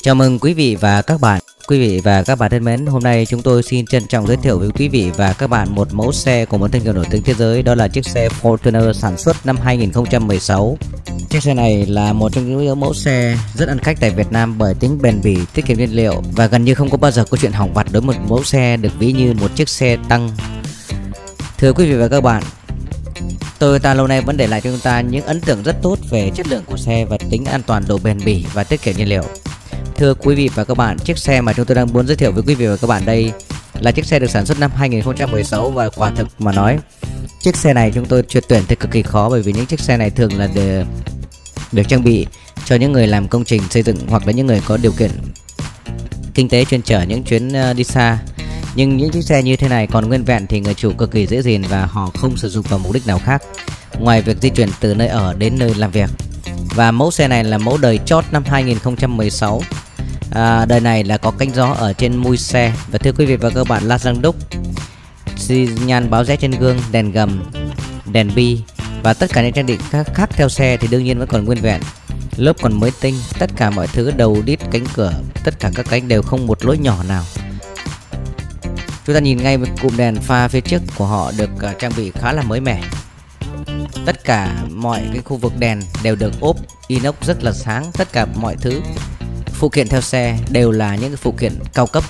Chào mừng quý vị và các bạn. Quý vị và các bạn thân mến, hôm nay chúng tôi xin trân trọng giới thiệu với quý vị và các bạn một mẫu xe của một thương hiệu nổi tiếng thế giới, đó là chiếc xe Fortuner sản xuất năm 2016. Chiếc xe này là một trong những mẫu xe rất ăn khách tại Việt Nam bởi tính bền bỉ, tiết kiệm nhiên liệu và gần như không có bao giờ có chuyện hỏng vặt đối với một mẫu xe được ví như một chiếc xe tăng. Thưa quý vị và các bạn, Toyota lâu nay vẫn để lại cho chúng ta những ấn tượng rất tốt về chất lượng của xe và tính an toàn, độ bền bỉ và tiết kiệm nhiên liệu. Thưa quý vị và các bạn, chiếc xe mà chúng tôi đang muốn giới thiệu với quý vị và các bạn đây là chiếc xe được sản xuất năm 2016 và quả thực mà nói, chiếc xe này chúng tôi truyệt tuyển thì cực kỳ khó, bởi vì những chiếc xe này thường là được trang bị cho những người làm công trình xây dựng hoặc là những người có điều kiện kinh tế chuyên chở những chuyến đi xa. Nhưng những chiếc xe như thế này còn nguyên vẹn thì người chủ cực kỳ dễ gìn và họ không sử dụng vào mục đích nào khác ngoài việc di chuyển từ nơi ở đến nơi làm việc. Và mẫu xe này là mẫu đời chót năm 2016. Đời này là có cánh gió ở trên mui xe. Và thưa quý vị và các bạn, la răng đúc, xi nhan báo rẽ trên gương, đèn gầm, đèn bi và tất cả những trang bị khác theo xe thì đương nhiên vẫn còn nguyên vẹn. Lốp còn mới tinh, tất cả mọi thứ, đầu đít, cánh cửa, tất cả các cánh đều không một lỗi nhỏ nào. Chúng ta nhìn ngay cụm đèn pha phía trước của họ được trang bị khá là mới mẻ. Tất cả mọi cái khu vực đèn đều được ốp inox rất là sáng. Tất cả mọi thứ phụ kiện theo xe đều là những cái phụ kiện cao cấp.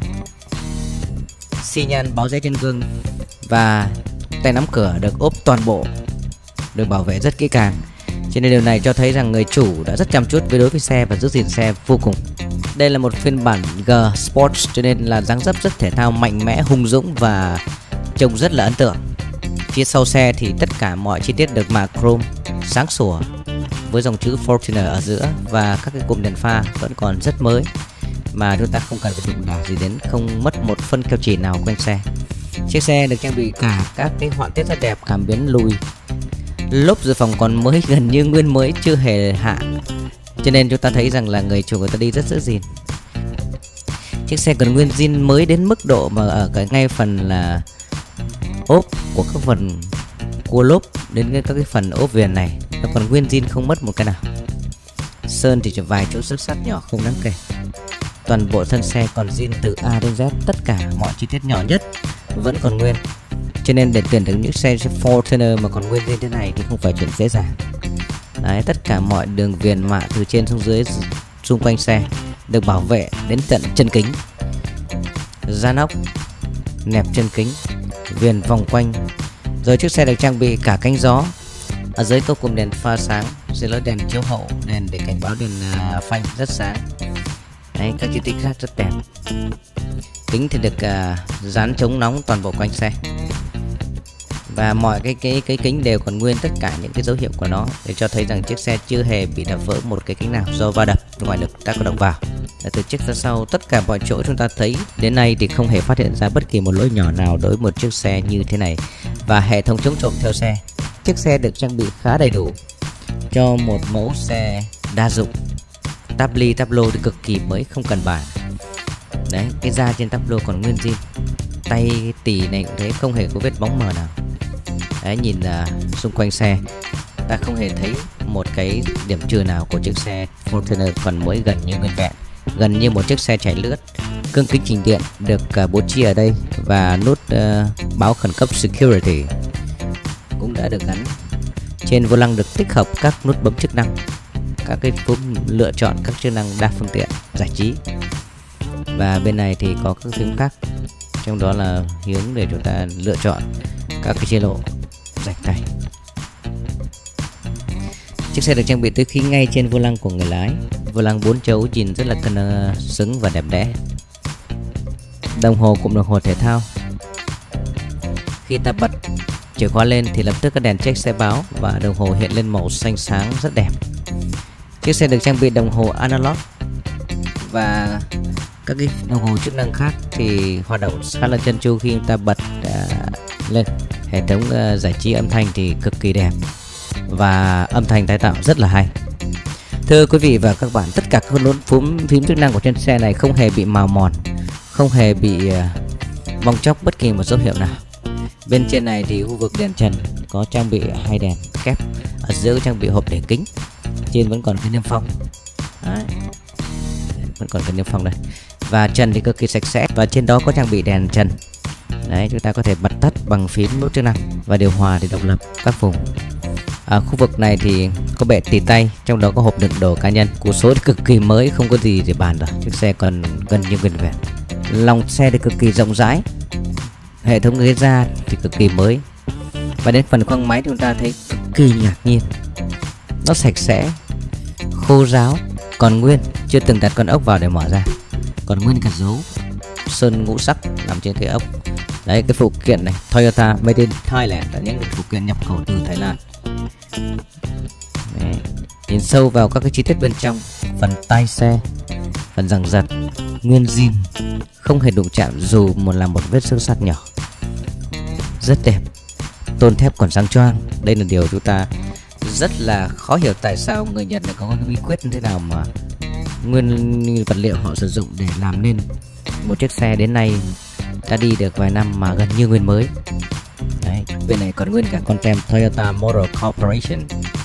Xi nhan báo rẽ trên gương và tay nắm cửa được ốp toàn bộ, được bảo vệ rất kỹ càng. Cho nên điều này cho thấy rằng người chủ đã rất chăm chút đối với xe và giữ gìn xe vô cùng. Đây là một phiên bản G Sports cho nên là dáng dấp rất thể thao, mạnh mẽ, hung dũng và trông rất là ấn tượng. Phía sau xe thì tất cả mọi chi tiết được mạ chrome sáng sủa với dòng chữ Fortuner ở giữa, và các cái cụm đèn pha vẫn còn rất mới mà chúng ta không cần phải đụng đả gì đến, không mất một phân keo chỉ nào quanh xe. Chiếc xe được trang bị cả các cái họa tiết rất đẹp, cảm biến lùi, lốp dự phòng còn mới, gần như nguyên mới, chưa hề hạ, cho nên chúng ta thấy rằng là người chủ người ta đi rất giữ gìn. Chiếc xe còn nguyên zin mới đến mức độ mà ở cái ngay phần là ốp của các phần cua lốp đến các cái phần ốp viền này nó còn nguyên zin, không mất một cái nào. Sơn thì chỉ vài chỗ xước sắt nhỏ không đáng kể. Toàn bộ thân xe còn zin từ A đến Z, tất cả mọi chi tiết nhỏ nhất vẫn còn nguyên. Cho nên để tuyển được những xe Fortuner mà còn nguyên zin thế này thì không phải chuyện dễ dàng. Đấy, tất cả mọi đường viền mạ từ trên xuống dưới xung quanh xe được bảo vệ đến tận chân kính, gian ốc, nẹp chân kính, viền vòng quanh. Rồi chiếc xe được trang bị cả cánh gió. Ở dưới có cụm đèn pha sáng, xin lỗi, đèn chiếu hậu, đèn để cảnh báo, đèn phanh rất sáng. Đấy, các chi tiết khác rất đẹp. Kính thì được dán chống nóng toàn bộ quanh xe. Và mọi cái kính đều còn nguyên, tất cả những cái dấu hiệu của nó để cho thấy rằng chiếc xe chưa hề bị đập vỡ một cái kính nào do va đập ngoài lực tác động vào. Từ trước ra sau, tất cả mọi chỗ chúng ta thấy đến nay thì không hề phát hiện ra bất kỳ một lỗi nhỏ nào đối với một chiếc xe như thế này. Và hệ thống chống trộm theo xe, chiếc xe được trang bị khá đầy đủ cho một mẫu xe đa dụng. Tabli tablo thì cực kỳ mới, không cần bàn. Đấy, cái da trên tablo còn nguyên zin, tay tỉ này cũng thế, không hề có vết bóng mờ nào. Đấy, nhìn xung quanh xe ta không hề thấy một cái điểm trừ nào của chiếc xe Fortuner, còn mới gần như nguyên vẹn, gần như một chiếc xe chạy lướt. Gương kính chỉnh điện được bố trí ở đây và nút báo khẩn cấp security cũng đã được gắn. Trên vô lăng được tích hợp các nút bấm chức năng, các cái phím lựa chọn các chức năng đa phương tiện giải trí. Và bên này thì có các phím khác, trong đó là hướng để chúng ta lựa chọn các cái chế độ rạch tay. Chiếc xe được trang bị túi khí ngay trên vô lăng của người lái. Vô lăng 4 chấu nhìn rất là cân xứng và đẹp đẽ. Đồng hồ cũng đồng hồ thể thao. Khi ta bật chìa khóa lên thì lập tức các đèn check sẽ báo và đồng hồ hiện lên màu xanh sáng rất đẹp. Chiếc xe được trang bị đồng hồ analog và các cái đồng hồ chức năng khác thì hoạt động khá là trơn tru khi ta bật lên. Hệ thống giải trí âm thanh thì cực kỳ đẹp và âm thanh tái tạo rất là hay. Thưa quý vị và các bạn, tất cả các nút phím chức năng của trên xe này không hề bị màu mòn, không hề bị bong chóc bất kỳ một dấu hiệu nào. Bên trên này thì khu vực đèn trần có trang bị 2 đèn kép, ở giữa trang bị hộp để kính, trên vẫn còn cái niêm phong. Đấy. vẫn còn cần niêm phong đây. Và trần thì cực kỳ sạch sẽ, và trên đó có trang bị đèn trần. Đấy, chúng ta có thể bật tắt bằng phím nút chức năng, và điều hòa thì độc lập các vùng. Khu vực này thì có bệ tì tay, trong đó có hộp đựng đồ cá nhân. Củ số thì cực kỳ mới, không có gì để bàn rồi, chiếc xe còn gần như nguyên vẹn. Lòng xe thì cực kỳ rộng rãi, hệ thống ghế da thì cực kỳ mới. Và đến phần khoang máy thì chúng ta thấy cực kỳ ngạc nhiên, nó sạch sẽ, khô ráo, còn nguyên, chưa từng đặt con ốc vào để mở ra, còn nguyên cả dấu sơn ngũ sắc nằm trên cái ốc. Đấy, cái phụ kiện này Toyota Made in Thailand, là những phụ kiện nhập khẩu từ Thái Lan. Đấy. Nhìn sâu vào các cái chi tiết bên trong, phần tay xe, phần giằng giật nguyên zin, không hề đụng chạm dù là một vết xước sắt nhỏ. Rất đẹp, tôn thép còn sáng choang. Đây là điều chúng ta rất là khó hiểu, tại sao người Nhật lại có cái bí quyết như thế nào mà nguyên vật liệu họ sử dụng để làm nên một chiếc xe đến nay đã đi được vài năm mà gần như nguyên mới. Đấy, bên này còn nguyên cả con tem Toyota Motor Corporation.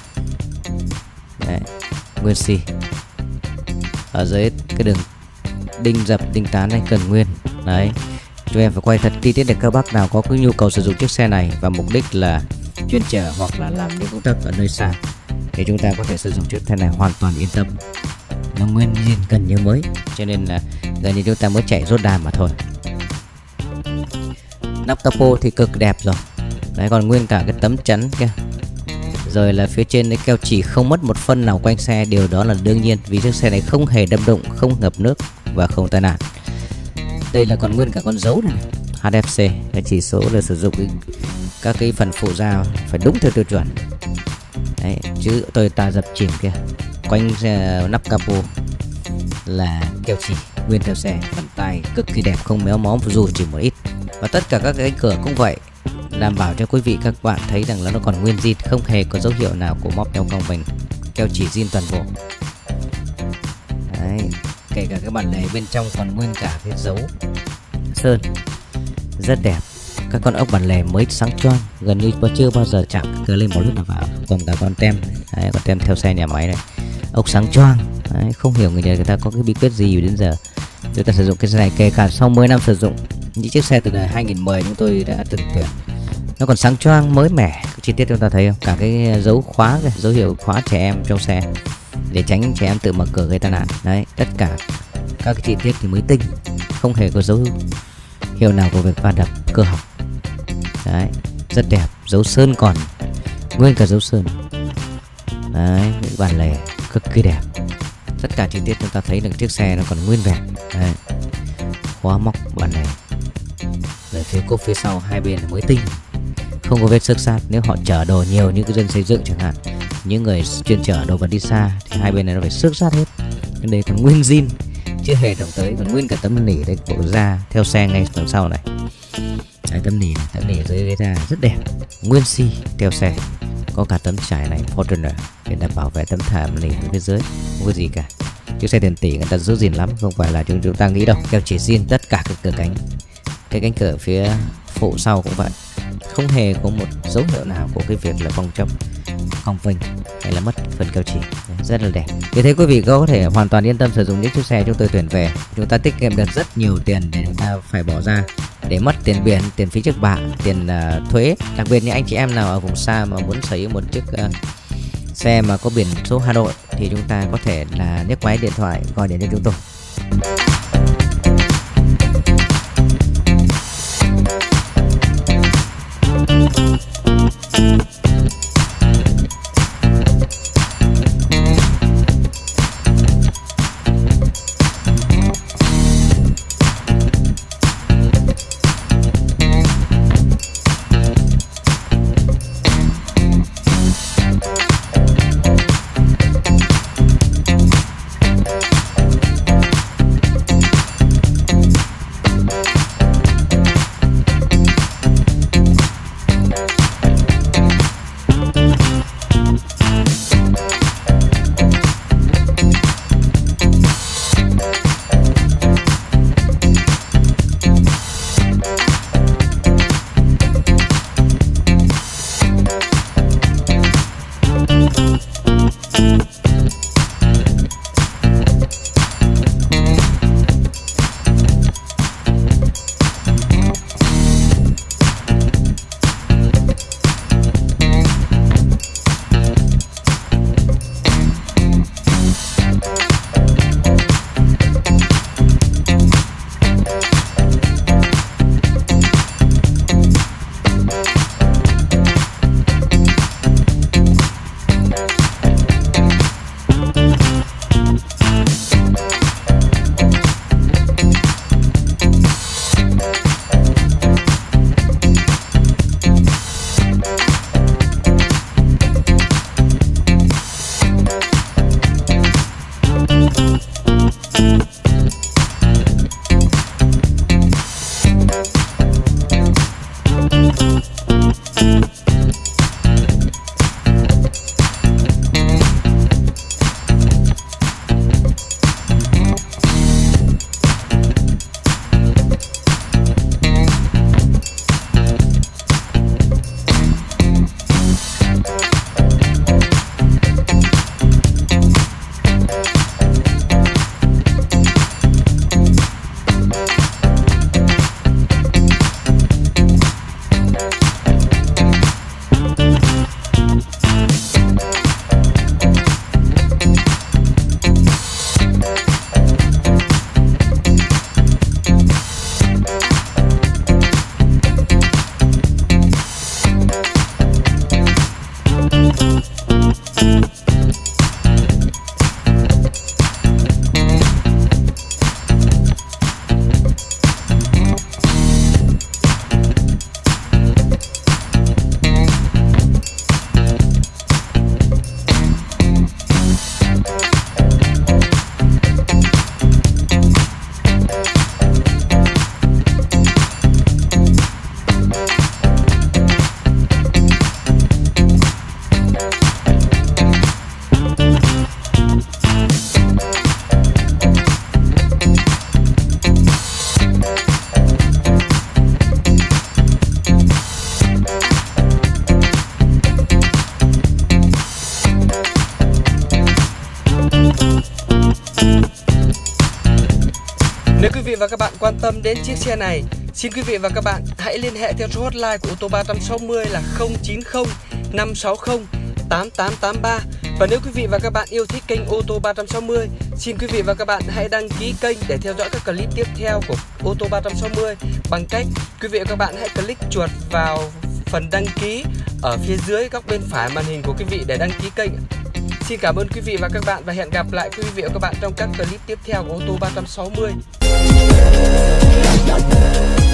Đấy, nguyên xi. Ở dưới cái đường đinh dập đinh tán này cần nguyên. Đấy, chúng em phải quay thật chi tiết để các bác nào có cái nhu cầu sử dụng chiếc xe này và mục đích là chuyên chở hoặc là làm những công tác ở nơi xa, thì chúng ta có thể sử dụng chiếc xe này hoàn toàn yên tâm. Nó nguyên zin gần như mới, cho nên là gần như chúng ta mới chạy rốt đàm mà thôi. Nắp capo thì cực đẹp rồi. Đấy, còn nguyên cả cái tấm chắn kia, rồi là phía trên cái keo chỉ không mất một phân nào quanh xe. Điều đó là đương nhiên vì chiếc xe này không hề đâm đụng, không ngập nước và không tai nạn. Đây là còn nguyên cả con dấu này, HFC, cái chỉ số là sử dụng các cái phần phụ da phải đúng theo tiêu chuẩn. Đấy, chứ Toyota dập chìm kia, quanh nắp capo là keo chỉ nguyên theo xe. Phần tay cực kỳ đẹp, không méo mó dù chỉ một ít. Và tất cả các cái cánh cửa cũng vậy, đảm bảo cho quý vị các bạn thấy rằng là nó còn nguyên zin, không hề có dấu hiệu nào của móp nhau cong vênh, keo chỉ zin toàn bộ. Đấy, kể cả cái bản lề bên trong còn nguyên cả cái dấu sơn, rất đẹp. Các con ốc bản lề mới sáng choang, gần như chưa bao giờ chạm cờ lên một lúc nào vào. Còn cả con tem, đấy, con tem theo xe nhà máy này, ốc sáng choang. Đấy, không hiểu người ta có cái bí quyết gì đến giờ chúng ta sử dụng cái xe này, kể cả sau 10 năm sử dụng. Những chiếc xe từ đời 2010 chúng tôi đã từng tuyển, nó còn sáng choang mới mẻ. Chi tiết chúng ta thấy không, cả cái dấu khóa, cái dấu hiệu khóa trẻ em trong xe để tránh trẻ em tự mở cửa gây tai nạn. Đấy, tất cả các cái chi tiết thì mới tinh, không hề có dấu hiệu nào của việc va đập cơ học. Đấy, rất đẹp, dấu sơn còn nguyên cả dấu sơn. Đấy, những bản lề cực kỳ đẹp. Tất cả chi tiết chúng ta thấy là chiếc xe nó còn nguyên vẹn. Đấy, khóa móc bản lề, về phía cốp phía sau hai bên là mới tinh, không có vết xước sát. Nếu họ chở đồ nhiều như cái dân xây dựng chẳng hạn, những người chuyên chở đồ vật đi xa thì hai bên này nó phải xước sát hết. Nhưng đây còn nguyên zin, chưa hề động tới, còn nguyên cả tấm nỉ đây, bộ da theo xe ngay đằng sau này. Đấy, tấm nỉ dưới ghế da rất đẹp, nguyên xi theo xe. Có cả tấm trải này Fortuner để đảm bảo vệ tấm thảm nỉ ở phía dưới, không có gì cả. Chiếc xe tiền tỷ người ta giữ gìn lắm, không phải là chúng ta nghĩ đâu. Keo chỉ zin tất cả các cửa cánh, cái cánh cửa phía phụ sau cũng vậy, không hề có một dấu hiệu nào của cái việc là bong chóc, cong vênh hay là mất phần keo chỉ. Rất là đẹp. Vì thế quý vị có thể hoàn toàn yên tâm sử dụng những chiếc xe chúng tôi tuyển về. Chúng ta tiết kiệm được rất nhiều tiền để chúng ta phải bỏ ra để mất tiền biển, tiền phí trước bạ, tiền thuế. Đặc biệt như anh chị em nào ở vùng xa mà muốn sở hữu một chiếc xe mà có biển số Hà Nội thì chúng ta có thể là nhấc máy điện thoại gọi điện cho chúng tôi. Nếu quý vị và các bạn quan tâm đến chiếc xe này, xin quý vị và các bạn hãy liên hệ theo số hotline của ô tô 360 là 090 560 8883. Và nếu quý vị và các bạn yêu thích kênh ô tô 360, xin quý vị và các bạn hãy đăng ký kênh để theo dõi các clip tiếp theo của ô tô 360 bằng cách quý vị và các bạn hãy click chuột vào phần đăng ký ở phía dưới góc bên phải màn hình của quý vị để đăng ký kênh. Xin cảm ơn quý vị và các bạn và hẹn gặp lại quý vị và các bạn trong các clip tiếp theo của ô tô 360.